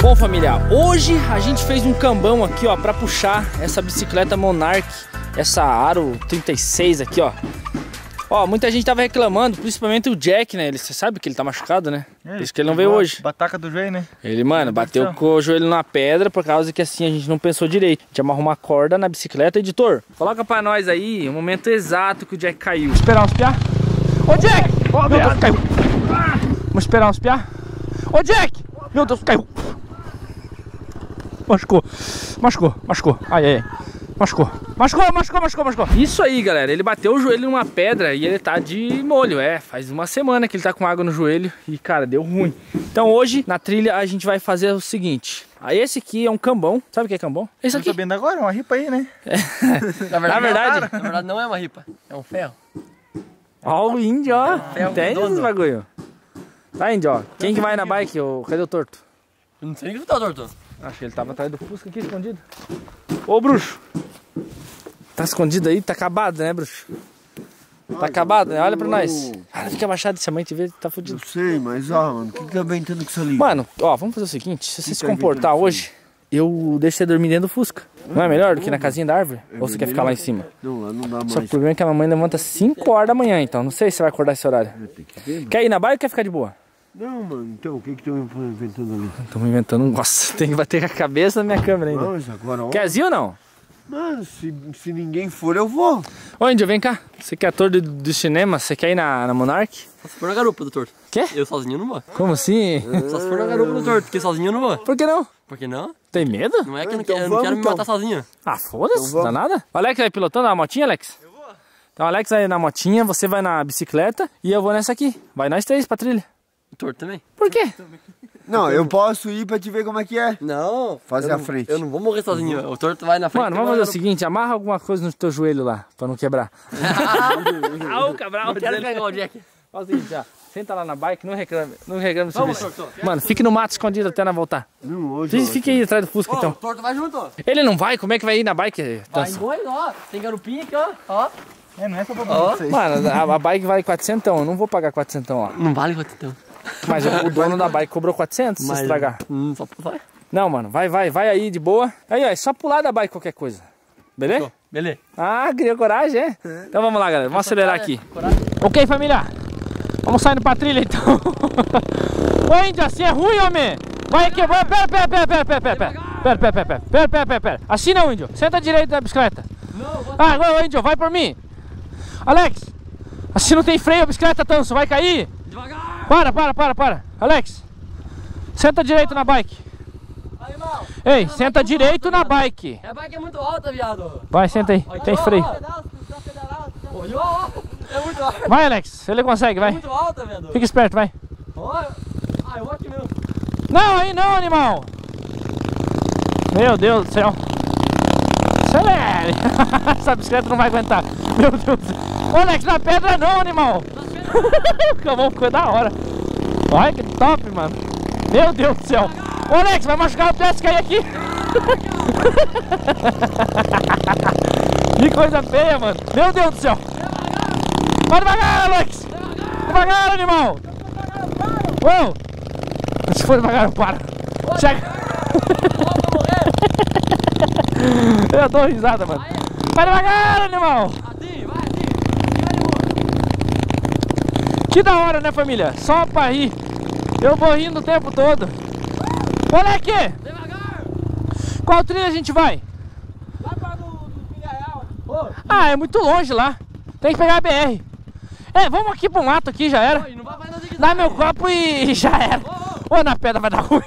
Bom, família, hoje a gente fez um cambão aqui, ó, pra puxar essa bicicleta Monarch, essa Aro 36 aqui, ó. Ó, muita gente tava reclamando, principalmente o Jack, né? Você sabe que ele tá machucado, né? Por isso que ele não veio hoje. Bataca do joelho, né? Ele, mano, bateu com o joelho na pedra por causa que assim a gente não pensou direito. A gente amarrou uma corda na bicicleta. Editor, coloca pra nós aí o momento exato que o Jack caiu. Vamos esperar uns piá? Ô, Jack! Meu Deus, caiu! Vamos esperar uns piá? Ô, Jack! Meu Deus, caiu! Machucou. Ai. Machucou. Isso aí, galera. Ele bateu o joelho numa pedra e ele tá de molho. Faz uma semana que ele tá com água no joelho e, cara, deu ruim. Então hoje, na trilha, a gente vai fazer o seguinte. Esse aqui é um cambão. Sabe o que é cambão? Esse aqui. Tô sabendo agora, uma ripa aí, né? Na verdade não é uma ripa, é um ferro. Ó o índio, ó. Tem Tem esse bagulho. Tá, índio, ó. Quem que vai na bike? Cadê o torto? Eu não sei nem que tá torto. Acho que ele tava atrás do Fusca aqui, escondido. Ô, bruxo. Tá escondido aí? Tá acabado, né, bruxo? Tá acabado, né? Olha pra nós. Cara, fica abaixado se a mãe te ver, tá fudido. Eu sei, mas ó, mano, o que tá ventando com essa liga? Mano, ó, vamos fazer o seguinte. Se você se comportar hoje, eu deixo você dormir dentro do Fusca. Não é melhor do que na casinha da árvore? Ou você quer ficar lá em cima? Não, lá não dá mais. Só que o problema é que a mamãe levanta 5 horas da manhã, então não sei se você vai acordar esse horário. Quer ir na bike ou quer ficar de boa? Não, mano, então o que estão inventando ali? Estamos inventando um... Nossa, tem que bater com a cabeça na minha câmera ainda. Mas agora, ó. Quer ir ou não? Mano, se ninguém for, eu vou. Ô, índio, vem cá. Você que é ator do cinema, você quer ir na Monarch? Só se for na garupa do torto. Quê? Eu sozinho não vou. Como assim? Só se for na garupa do torto, porque sozinho eu não vou. Por que não? Por que não? Tem medo? Não é que Então eu não quero me matar sozinho. Ah, foda-se, não dá nada. O Alex vai pilotando a motinha, Alex? Eu vou. Então o Alex vai na motinha, você vai na bicicleta e eu vou nessa aqui. Vai nós três pra trilha. O torto também? Por quê? Não, eu posso ir pra te ver como é que é. Não. Fazer a frente. Eu não vou morrer sozinho. O torto vai na frente. Mano, vamos fazer o seguinte, amarra alguma coisa no teu joelho lá, pra não quebrar. O Cabral, Não quero pegar o Jack. Faz o seguinte, ó. Senta lá na bike, não reclame do serviço. Mano, fique no mato escondido até nós voltar. Não, hoje. Fique aí atrás do Fusca, então. O torto vai junto, ó. Ele não vai? Como é que vai ir na bike? Vai embora, ó. Tem garupinha aqui, ó. Não é só pra vocês. Mano, a bike vale 400, eu não vou pagar 400, ó. Não vale quanto então. Mas o dono da bike cobrou 400 se estragar. Só vai. Não, mano, vai aí de boa. Aí, ó, é só pular da bike qualquer coisa. Beleza? Beleza. Ah, criou coragem, é? Então vamos lá, galera, vamos acelerar aqui. Ok, família. Vamos saindo pra trilha, então. Ô, índio, assim é ruim, homem. Vai aqui, vai, pera. Assim não, índio. Senta direito da bicicleta. Não, ô, índio, vai por mim. Alex, assim não tem freio a bicicleta, Tanso, vai cair. Devagar. Para. Alex, senta direito na bike. Aí, irmão. Ei, senta direito na bike. A bike é muito alta, viado. Vai, senta aí, tem freio. É muito alta. Vai, Alex, ele consegue, É vai. muito alta, viado. Fica esperto, vai. Eu vou aqui mesmo. Não, aí não, animal. Meu Deus do céu. Acelere. Essa bicicleta não vai aguentar. Meu Deus do céu. Ô, Alex, na pedra não, animal. O cavalo ficou da hora. Vai, que top, mano. Meu Deus do céu. Ô, Alex, vai machucar o pé se cair aqui. Que coisa feia, mano. Meu Deus do céu. Vai devagar, Alex. Devagar, animal. Uou. Se for devagar, para. Chega. Eu dou risada, mano. Vai devagar, animal. Que da hora, né, família? Só pra rir. Eu vou rindo o tempo todo. Moleque! Devagar! Qual trilha a gente vai? Vai para do Pilhaial. Ah, é muito longe lá. Tem que pegar a BR. Vamos aqui pro mato aqui, já era. Não vai mais zigue-zague. Dá meu copo e já era. Ô, na pedra vai dar ruim.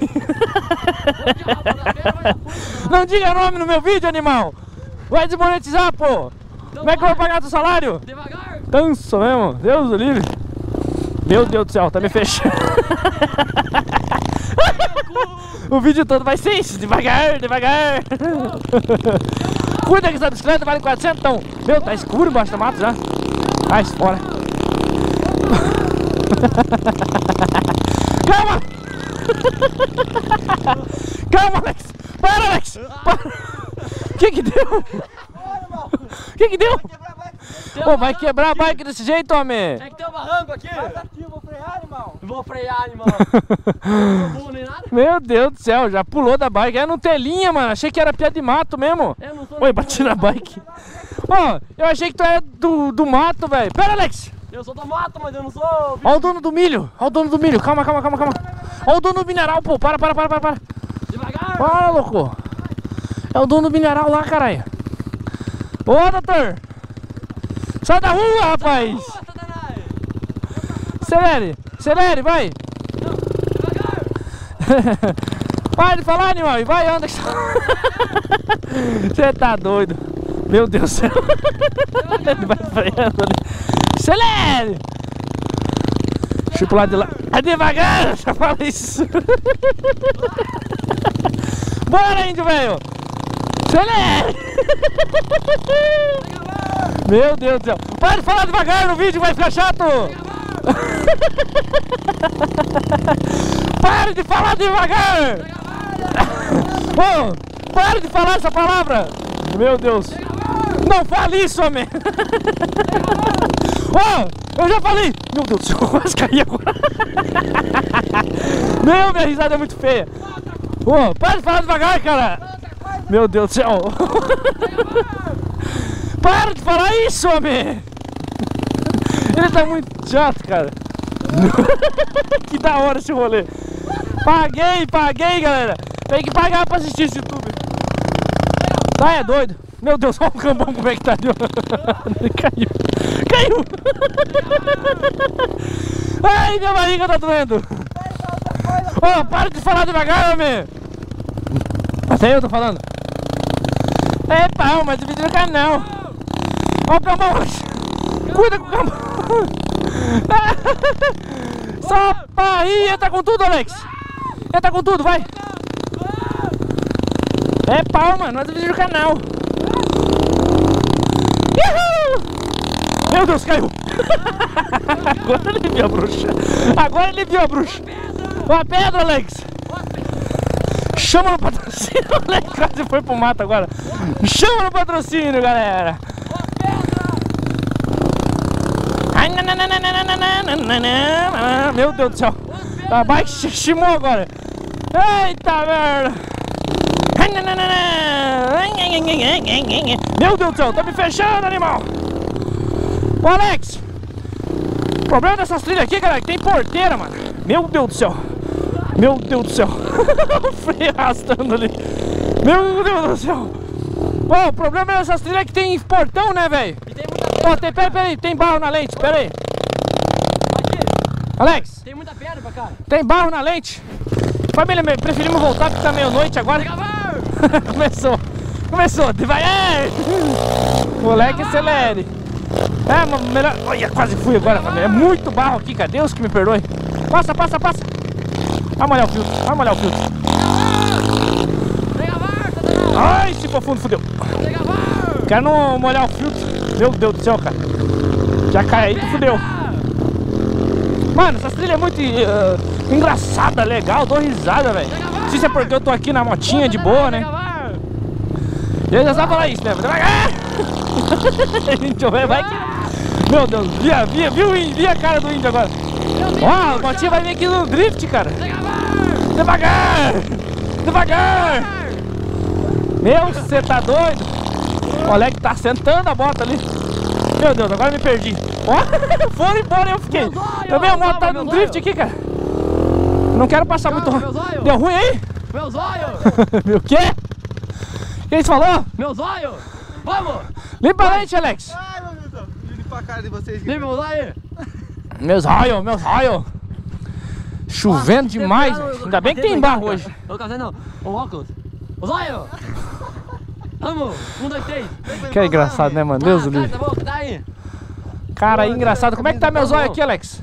Não diga nome no meu vídeo, animal. Vai desmonetizar, pô. Como é que eu vou pagar teu salário? Devagar! Tanso mesmo, Deus do livre. Meu Deus do céu, tá me fechando. O vídeo todo vai ser isso, devagar. Cuida que essa bicicleta vale 400, então. Meu, tá escuro embaixo do mato já. Vai, fora. Calma! Calma, Alex! Para, Alex! O que deu? O que deu? Pô, vai quebrar a bike desse jeito, homem! É que tem um barranco aqui! Eu vou frear, animal. vou frear, animal. Não vou nem nada. Meu Deus do céu, já pulou da bike. É no telinha, mano. Achei que era piada de mato mesmo. Eu não sou. Oi, bati na bike. Ó, eu achei que tu era do mato, velho. Pera, Alex. Eu sou do mato, mas eu não sou. Ó o dono do milho. Ó o dono do milho. Calma. Ó o dono do mineral, pô. Para. Devagar. Para, louco. É o dono do mineral lá, caralho. Ô, doutor. Sai da rua, rapaz. Acelere, vai. Para de falar, animal. E vai, anda. Você tá doido. Meu Deus do céu. Ele vai freando ali. Acelere. Deixa eu pular de lá. É devagar, só fala isso. Bora, índio, velho. Acelere. Meu Deus do céu. Para de falar devagar no vídeo, vai ficar chato. Pare de falar devagar. Oh, pare de falar essa palavra. Meu Deus. Não fale isso, homem. Oh, eu já falei. Meu Deus do céu, eu quase caí agora. Meu, minha risada é muito feia. Oh, para de falar devagar, cara. Meu Deus do céu. Para de falar isso, homem. Ele tá muito chato, cara. Que da hora esse rolê. Paguei, galera. Tem que pagar pra assistir esse YouTube. Tá, é doido. Meu Deus, olha o cambão como é que tá. Caiu. Ai, minha barriga tá doendo. Ó, para de falar devagar, homem. Até eu tô falando. É pau, mas o vídeo no canal. Ó o cambão. Cuida com o cambão. Sapaí, entra com tudo, Alex. Entra com tudo, vai. É pau, mano, mas o vídeo no canal. Uhul! Meu Deus, caiu. Agora ele viu a bruxa. Uma pedra, Alex. Chama no patrocínio, Alex. Quase foi pro mato agora. Chama no patrocínio, galera. Meu Deus do céu. A bike chimou agora. Eita merda. Meu Deus do céu, tá me fechando, animal. Ô, Alex, o problema dessas trilhas aqui, galera, que tem porteira, mano. Meu Deus do céu. O freio arrastando ali. Meu Deus do céu. Ó, o problema dessas trilhas é que tem portão, né, velho? Ó, peraí, tem barro na lente, peraí. Alex, Tem muita pedra pra cá. tem barro na lente. Família, preferimos voltar porque tá meia-noite agora. Começou, devagar. Moleque, acelere. É, melhor. Olha, quase fui agora, família. É muito barro aqui, cara. Deus que me perdoe. Passa. Vai molhar o filtro. Ai, se for fundo, fudeu. Quero não molhar o filtro. Meu Deus do céu, cara. Já cai aí, tu fudeu. Mano, essas trilhas é muito engraçada, legal, dou risada, velho. Não sei se é porque eu tô aqui na motinha de boa, né? Eu já sabe falar isso, né? Devagar! Índio, vai que... Meu Deus, vi a cara do índio agora. Ó, a motinha vai vir aqui no drift, cara. Devagar! Meu, você tá doido? O Alex tá sentando a moto ali. Meu Deus, agora me perdi. Ó, foram embora e eu fiquei. Também a moto tá no drift aqui, cara. Não quero passar muito rápido. Deu ruim aí? Meu zóio! Meu quê? Quem você falou? Meu zóio! Vamos! Limpa a lente, Alex. Ai, meu Deus do céu. Limpa a cara de vocês aqui. Limpa o zóio! Meus raios. Chovendo demais. Ainda bem que tem barro hoje. Ô, café não. O óculos. O zóio! Vamos! 1, 2, 3. Que é engraçado, né, mano? Deus do livre. Tá bom, tá aí. Cara, é engraçado. Como é que tá meu zóio aqui, Alex?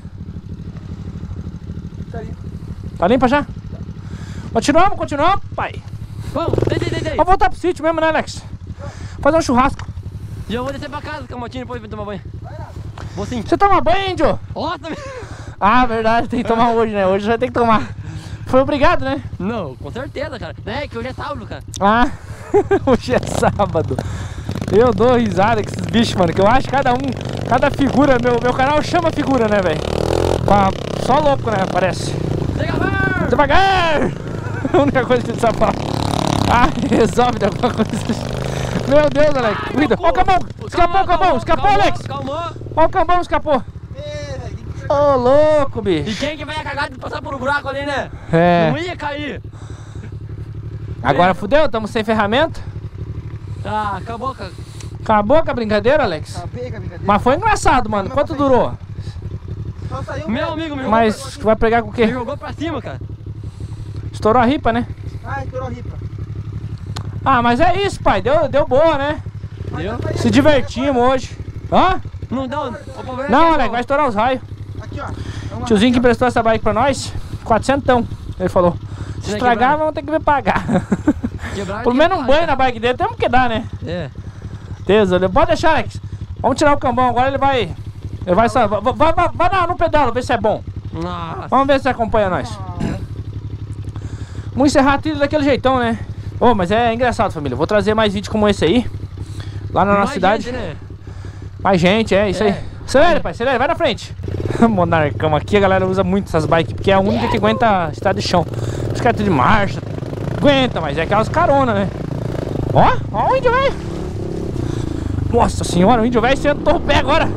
Tá limpa já? Continuamos, pai. Vamos, dei. Vamos voltar pro sítio mesmo, né, Alex? Fazer um churrasco. E eu vou descer pra casa com a motinha depois de tomar banho. Vou sim. Você toma banho, índio? Nossa! Ah, verdade, tem que tomar hoje, né? Hoje já tem que tomar. Foi obrigado, né? Não, com certeza, cara. É que hoje é sábado, cara. Ah, hoje é sábado. Eu dou risada com esses bichos, mano. Que eu acho cada figura, meu canal chama figura, né, velho? Pra só louco, né? Parece. Devagar! Devagar! A única coisa que ele sabe falar. Ah, resolve de alguma coisa. Meu Deus, Alex. Cuida. Ó o cambão. Escapou o cambão. Escapou, Alex. Ó o cambão, escapou. Ô, louco, bicho. E quem que vai cagar de passar por um buraco ali, né? É. Não ia cair. Agora fudeu, estamos sem ferramenta. Ah, acabou, cara. Acabou com a brincadeira, Alex? Acabei com a brincadeira. Mas foi engraçado, mano. Quanto durou? Só saiu Meu amigo, meu Mas vai pegar com o me quê? jogou pra cima, cara. Estourou a ripa, né? Ah, estourou a ripa. Ah, mas é isso, pai. Deu boa, né? Deu? Se divertimos hoje. Hã? Não dá. Não, Alex, vai estourar os raios. Aqui, ó. Tiozinho que emprestou essa bike pra nós, 400, ele falou. Se estragar, vamos ter que pagar. Pelo menos um banho na bike dele, temos que dar, né? É. Deus, pode deixar, Alex. Vamos tirar o cambão, agora ele vai... Ele vai só... Vai no pedal, ver se é bom. Nossa. Vamos ver se acompanha nós. Vamos encerrar a trilha daquele jeitão, né? Ô, mas é engraçado, família. Vou trazer mais vídeos como esse aí. Lá na nossa cidade. Gente, né? Mais gente, é isso aí. Acelera, pai, acelera, vai na frente. Monarcão, aqui a galera usa muito essas bikes, porque é a única que aguenta estrada de chão. Os caras de marcha, aguenta, mas é aquelas carona, né? Ó o índio velho. Nossa senhora, o índio velho sentou o pé agora.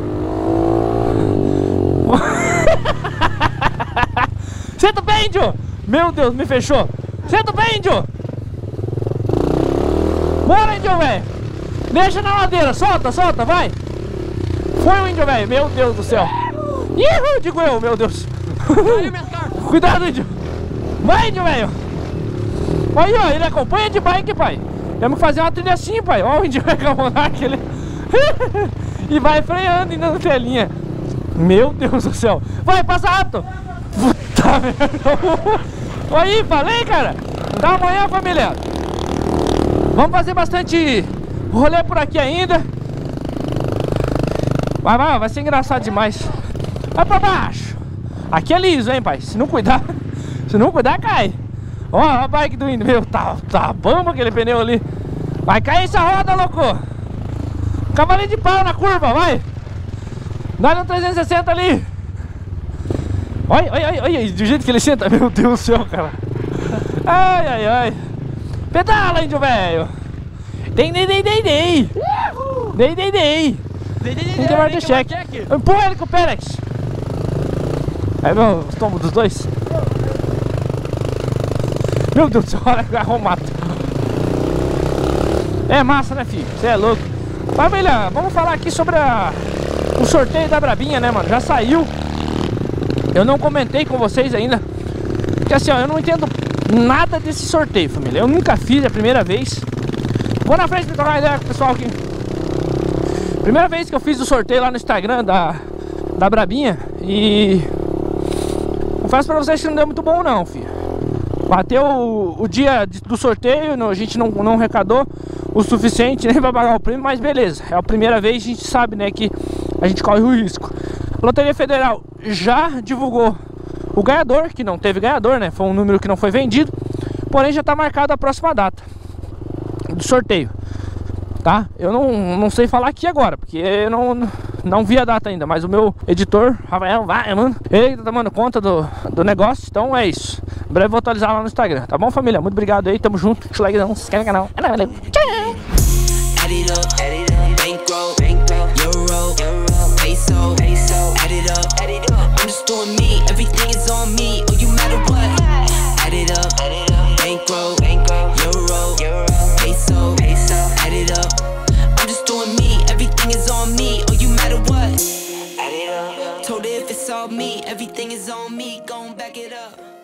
Senta o pé, índio. Meu Deus, me fechou. Senta o pé, índio. Bora, índio velho. Deixa na ladeira, solta, vai. Foi o índio velho, meu Deus do céu. Ih, digo eu, meu Deus. Cuidado, índio. Vai, índio velho. Aí, ó, ele acompanha de bike, pai. Temos que fazer uma trilha assim, pai. Ó, o índio velho com a monarca, ele... E vai freando ainda na telinha. Meu Deus do céu. Vai, passa rápido. Puta merda. Aí, falei, cara. Até amanhã, família. Vamos fazer bastante rolê por aqui ainda. Vai ser engraçado demais. Vai pra baixo. Aqui é liso, hein, pai. Se não cuidar, cai. Ó, a bike do índio. Meu, tá bamba aquele pneu ali. Vai cair essa roda, louco. Cavalinho de pau na curva, vai. Dá no 360 ali. Olha, do jeito que ele senta. Meu Deus do céu, cara. Ai. Pedala, índio velho. Dei. Tem que marcar cheque. Empurra ele com o Pérex. Aí, meu, os tombos dos dois. Meu Deus do céu, olha que arrumado. É massa, né, filho? Você é louco. Família, vamos falar aqui sobre o sorteio da Brabinha, né, mano? Já saiu. Eu não comentei com vocês ainda. Porque assim, ó, eu não entendo nada desse sorteio, família. Eu nunca fiz, é a primeira vez. Vou na frente pra trocar uma ideia com o pessoal aqui. Primeira vez que eu fiz o sorteio lá no Instagram da Brabinha. E confesso pra vocês que não deu muito bom não, filho. Bateu o dia do sorteio, a gente não arrecadou o suficiente nem pra pagar o prêmio, mas beleza. É a primeira vez, a gente sabe, né, que a gente corre o risco. A Loteria Federal já divulgou o ganhador, que não teve ganhador, né? Foi um número que não foi vendido. Porém já tá marcada a próxima data do sorteio, tá? Eu não sei falar aqui agora, porque eu não vi a data ainda. Mas o meu editor, Rafael, mano, ele tá tomando conta do negócio. Então é isso. Em breve vou atualizar lá no Instagram, tá bom, família? Muito obrigado aí, tamo junto. Deixa o like, não se inscreve no canal. Valeu, tchau! Told her if it's all me, everything is on me, gon' back it up.